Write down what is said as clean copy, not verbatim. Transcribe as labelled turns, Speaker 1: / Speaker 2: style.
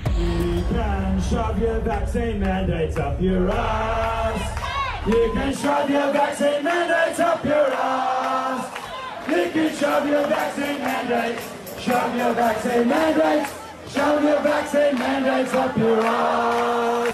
Speaker 1: You can shove your vaccine mandates up your ass. You can shove your vaccine mandates up your ass. You can shove your vaccine mandates. Shove your vaccine mandates. Shove your vaccine mandates up your ass.